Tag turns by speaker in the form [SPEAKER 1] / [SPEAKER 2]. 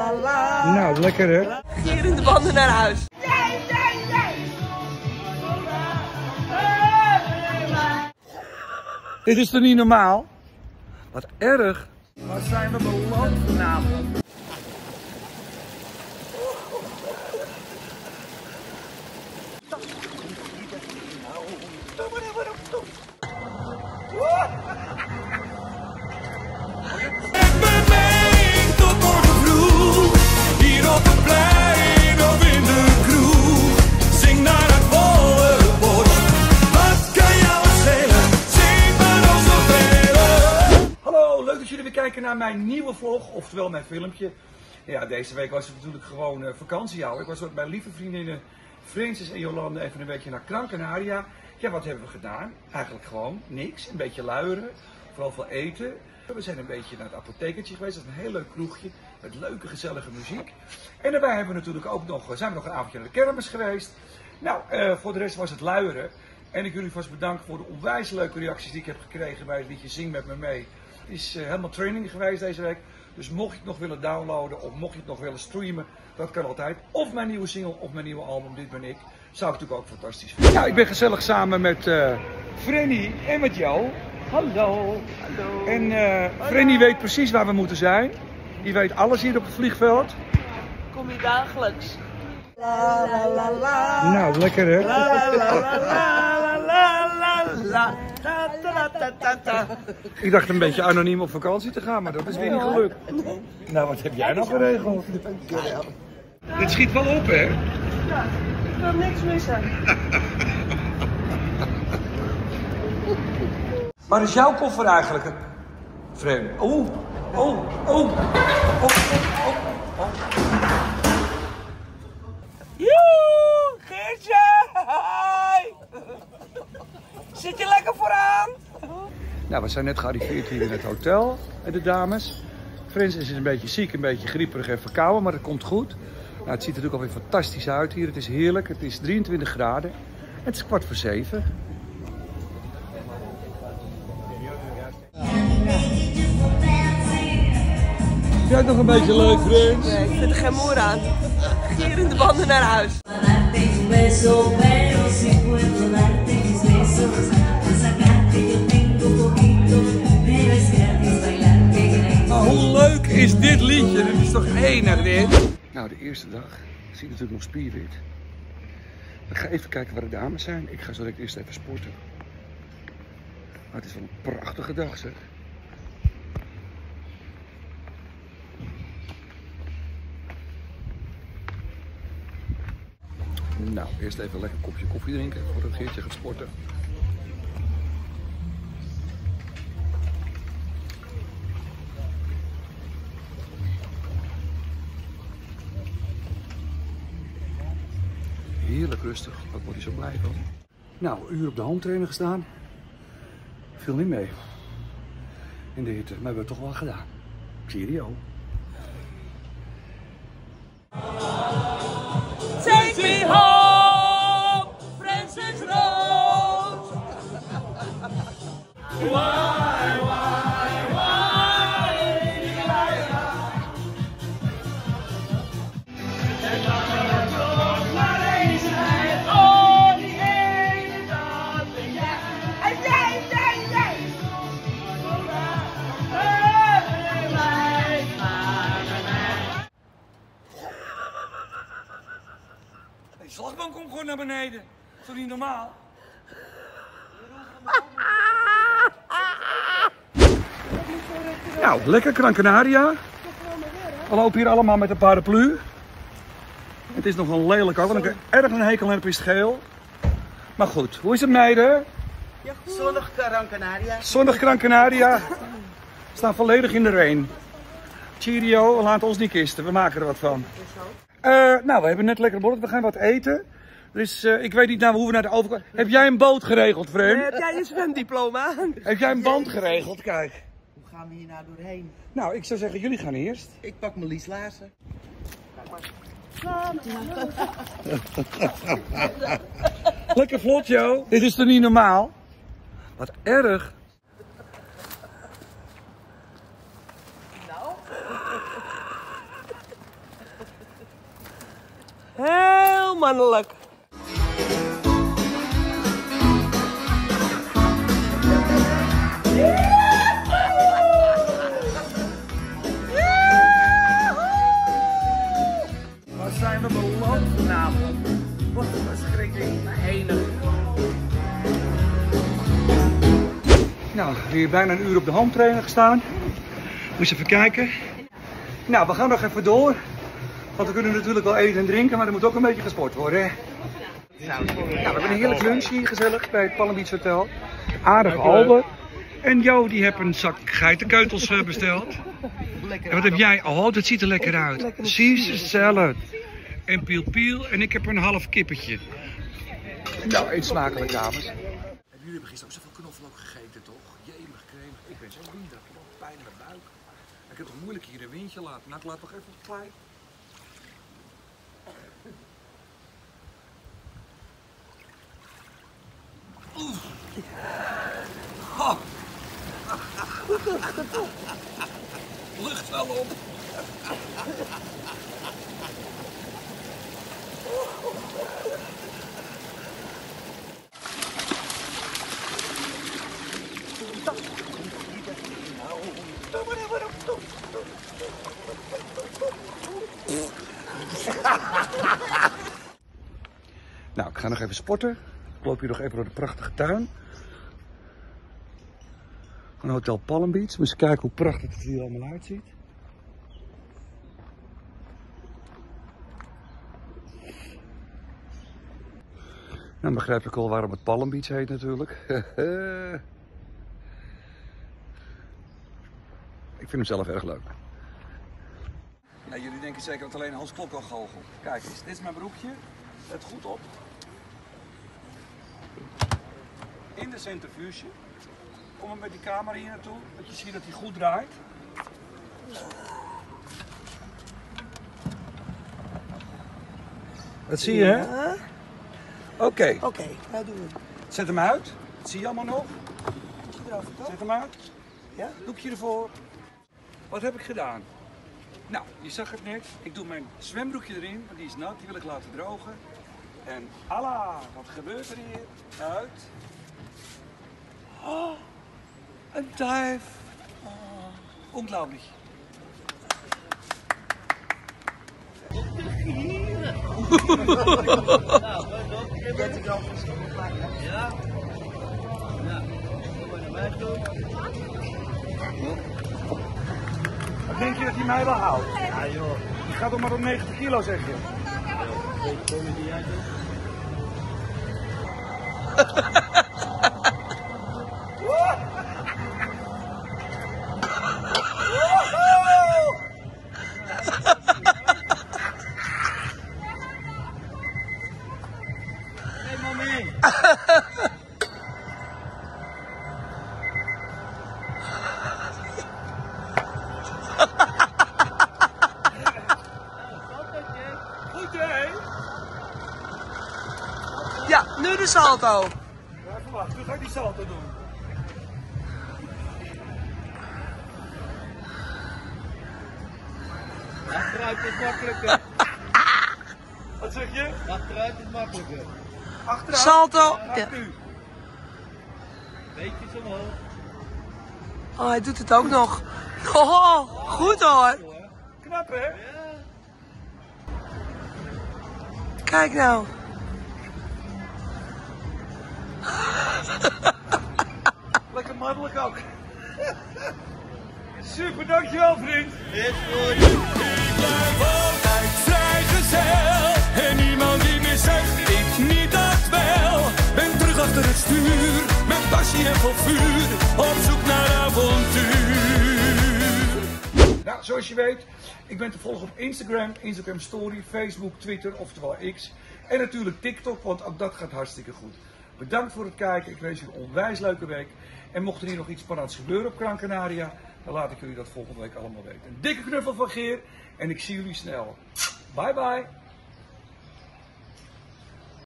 [SPEAKER 1] Nou, lekker hè?
[SPEAKER 2] Hier in de banden naar huis.
[SPEAKER 1] Dit is toch niet normaal? Wat erg. Waar zijn we beland vanavond? Kijken naar mijn nieuwe vlog, oftewel mijn filmpje. Ja, deze week was het natuurlijk gewoon vakantie houden. Ik was met mijn lieve vriendinnen Francis en Jolande even een beetje naar Gran Canaria. Ja, wat hebben we gedaan? Eigenlijk gewoon niks. Een beetje luieren, vooral veel eten. We zijn een beetje naar het apothekertje geweest. Dat is een heel leuk kroegje met leuke gezellige muziek. En daarbij hebben we natuurlijk ook zijn we nog een avondje naar de kermis geweest. Nou, voor de rest was het luieren. En ik wil jullie vast bedanken voor de onwijs leuke reacties die ik heb gekregen bij het liedje Zing met me mee. Het is helemaal training geweest deze week. Dus mocht je het nog willen downloaden of mocht je het nog willen streamen, dat kan altijd. Of mijn nieuwe single of mijn nieuwe album, Dit Ben Ik. Zou ik natuurlijk ook fantastisch vinden. Ja, ik ben gezellig samen met Frenny en met jou. Hallo. Hallo. En Frenny weet precies waar we moeten zijn. Die weet alles hier op het vliegveld.
[SPEAKER 2] Kom je dagelijks?
[SPEAKER 1] Nou, lekker hè? Ik dacht een beetje anoniem op vakantie te gaan, maar dat is weer niet gelukt. Nou, wat heb jij nou geregeld? Dit schiet wel op, hè?
[SPEAKER 2] Ja, ik kan niks missen.
[SPEAKER 1] Waar is jouw koffer eigenlijk, Fren? Oh.
[SPEAKER 2] Joe, Geertje! Hi! Zit je lekker vooraan?
[SPEAKER 1] Nou, we zijn net gearriveerd hier in het hotel, de dames. Frans is een beetje ziek, een beetje grieperig en verkouden, maar dat komt goed. Nou, het ziet er natuurlijk alweer fantastisch uit hier. Het is heerlijk, het is 23 graden. Het is 6:15. Vind jij het nog een beetje leuk, Frans?
[SPEAKER 2] Nee, ik vind er geen moer aan. Hier in de banden naar huis.
[SPEAKER 1] Maar hoe leuk is dit liedje? Dit is toch enig dit? Nou, de eerste dag zie je natuurlijk nog spierwit. Ik ga even kijken waar de dames zijn. Ik ga zo direct eerst even sporten. Maar het is wel een prachtige dag, zeg. Nou, eerst even lekker een kopje koffie drinken voordat Geertje gaat sporten. Heerlijk rustig, daar word je zo blij van. Nou, een uur op de home trainer gestaan. Viel niet mee. In de hitte, maar we hebben het toch wel gedaan. Cheerio.
[SPEAKER 2] Take me home, Francis Rose.
[SPEAKER 1] De slagboom komt gewoon naar beneden. Dat is toch niet normaal? Nou, lekker Gran Canaria. We lopen hier allemaal met een paraplu. Het is nog een lelijk ook, want ik erg een hekel heb is het geel. Maar goed, hoe is het meiden?
[SPEAKER 2] Ja, zonnig Gran Canaria.
[SPEAKER 1] Zonnig Gran Canaria. We staan volledig in de rain. Cheerio, we laten ons niet kisten, we maken er wat van. Nou, we hebben net lekker borrel, we gaan wat eten. Dus ik weet niet hoe we naar de overkant. Heb jij een boot geregeld, Fren?
[SPEAKER 2] Heb jij je zwemdiploma?
[SPEAKER 1] Heb jij een band geregeld? Kijk.
[SPEAKER 3] Hoe gaan we hier nou doorheen?
[SPEAKER 1] Nou, ik zou zeggen, jullie gaan eerst.
[SPEAKER 3] Ik pak mijn Lies Laarzen.
[SPEAKER 1] Lekker vlot, joh. Dit is toch niet normaal? Wat erg.
[SPEAKER 2] mannelijk.
[SPEAKER 1] Waar zijn we beland vanavond? Wat een verschrikking. Enig. Nou, weer bijna een uur op de home trainer gestaan. Moet je even kijken. Nou, we gaan nog even door. Want we kunnen natuurlijk wel eten en drinken, maar er moet ook een beetje gesport worden. Hè? Nou, we hebben een heerlijk lunch hier gezellig bij het Palm Beach Hotel. Aardige Albert. En Jo, die heeft een zak geitenkeutels besteld. En wat heb jij? Oh, dat ziet er lekker uit. Caesar salad. En piel. En ik heb een half kippetje. Nou, eet smakelijk, dames. Jullie hebben gisteren ook zoveel knoflook gegeten, toch? Jemig crème. Ik ben zo windig. Pijn in mijn buik. Ik heb het moeilijk hier een windje laten. Nou, ik laat nog even klein. Oeh. Oh. Lucht wel op. Nou, ik ga nog even sporten. Ik loop hier nog even door de prachtige tuin van Hotel Palm Beach. Moet eens kijken hoe prachtig het hier allemaal uitziet. Nou, begrijp ik al waarom het Palm Beach heet natuurlijk. Ik vind hem zelf erg leuk. Nou, jullie denken zeker dat alleen Hans Klok al goochelt. Kijk eens, dit is mijn broekje. Let goed op. In de centrifuge. Kom maar met die camera hier naartoe, dat je ziet dat hij goed draait. Dat zie je, hè? Oké.
[SPEAKER 3] Oké, nou doen we het.
[SPEAKER 1] Zet hem uit. Dat zie je allemaal nog.
[SPEAKER 3] Doekje erover, toch?
[SPEAKER 1] Zet hem uit.
[SPEAKER 3] Ja?
[SPEAKER 1] Doekje ervoor. Wat heb ik gedaan? Nou, je zag het net. Ik doe mijn zwembroekje erin, want die is nat. Die wil ik laten drogen. En Allah, wat gebeurt er hier? Uit. Oh, een duif. Oh, ongelooflijk.
[SPEAKER 3] Ja.
[SPEAKER 1] Wat denk je dat hij mij wel houdt? Ja joh. Die gaat toch maar op 90 kilo, zeg je?
[SPEAKER 3] Hey momie.
[SPEAKER 1] Goed, hè?
[SPEAKER 2] Ja, nu de salto.
[SPEAKER 1] Ja, even wachten. Nu ga ik die salto doen.
[SPEAKER 3] Achteruit is makkelijker.
[SPEAKER 1] Wat zeg je?
[SPEAKER 3] Achteruit is makkelijker.
[SPEAKER 1] Achteruit.
[SPEAKER 2] Salto. Ja.
[SPEAKER 1] Achter u.
[SPEAKER 3] Beetjes omhoog.
[SPEAKER 2] Oh, hij doet het ook nog. Oh, goed hoor.
[SPEAKER 1] Knap, hè?
[SPEAKER 2] Kijk nou.
[SPEAKER 1] Lekker mannelijk ook. Super, dankjewel vriend.
[SPEAKER 3] Is goed.
[SPEAKER 4] Ik blijf altijd vrijgezel. En niemand die meer zegt, ik niet dat wel. Ben terug achter het stuur, met passie en vol vuur. Op zoek naar avontuur.
[SPEAKER 1] Nou, zoals je weet, ik ben te volgen op Instagram, Instagram Story, Facebook, Twitter, oftewel X. En natuurlijk TikTok, want ook dat gaat hartstikke goed. Bedankt voor het kijken, ik wens je een onwijs leuke week. En mocht er hier nog iets spannends gebeuren op Gran Canaria, dan laat ik jullie dat volgende week allemaal weten. Een dikke knuffel van Geer en ik zie jullie snel. Bye bye!